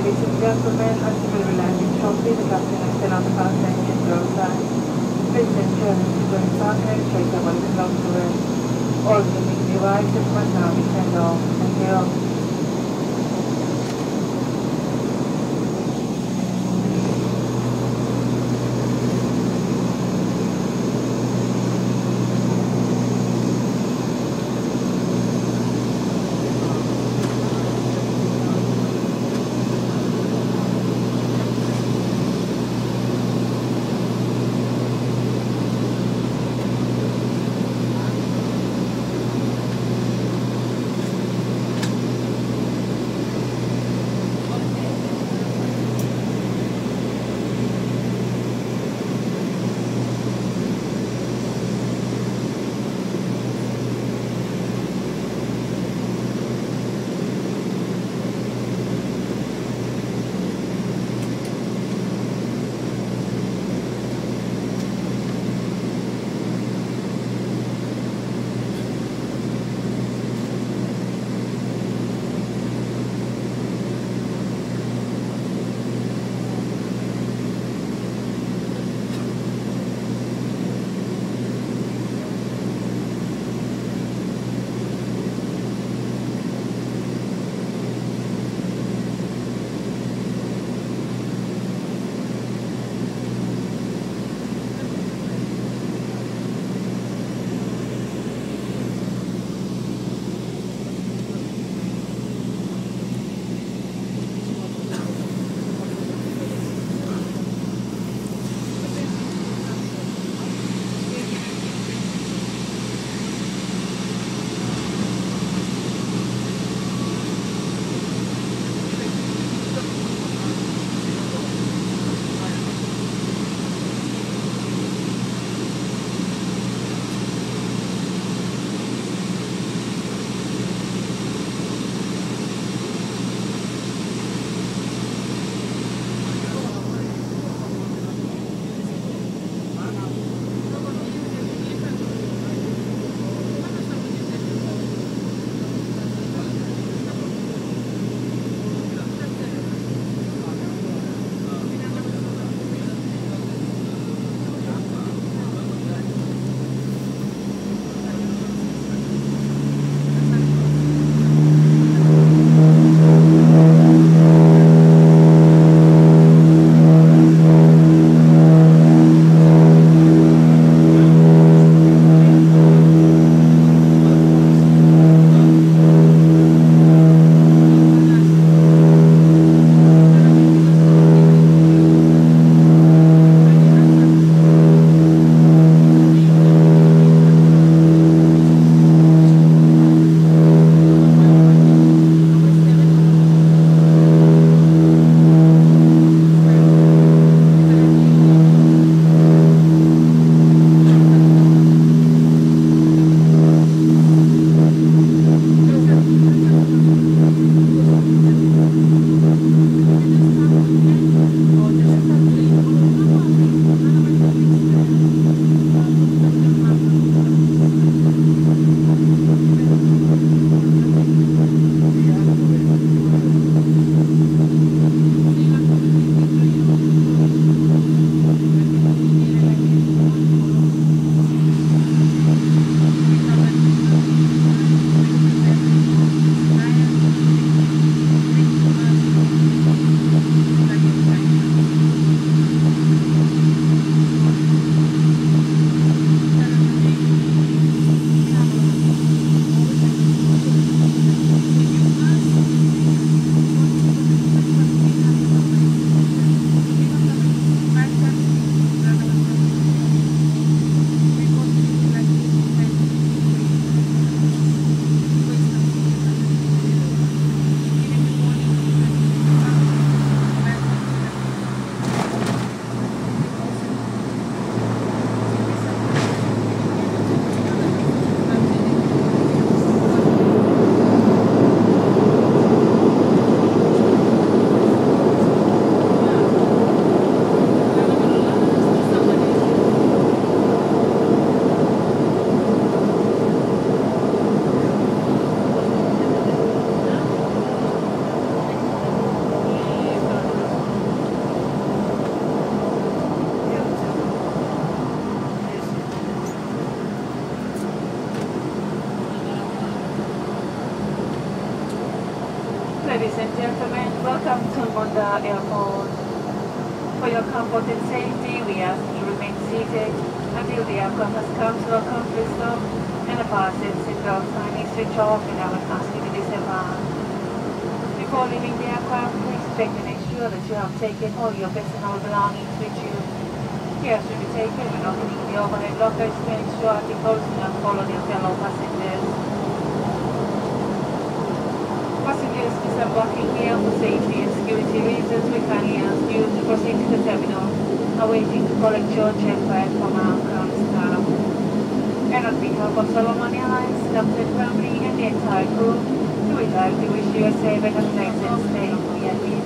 Ladies and gentlemen, as you will be landing shortly, the captain is still on the fasten engine roadside. Please ensure that you don't park and check the welcome down to it. All living devices must now be turned off. Thank you. Ladies and gentlemen, welcome to Munda Airport. For your comfort and safety, we ask you remain seated until the aircraft has come to a complete stop and the fasten seatbelt sign is switched off, and I will ask you to disembark. Before leaving the aircraft, please check and ensure that you have taken all your personal belongings with you. Care should be taken when opening the overhead lockers to ensure articles do not follow their fellow passengers. Passengers disembarking here for safety and security reasons, we kindly ask you to proceed to the terminal, awaiting to collect your check bag from our ground staff. And on behalf of Solomon Airlines, Captain Bramley, and the entire crew, we would like to wish you a safe and pleasant stay.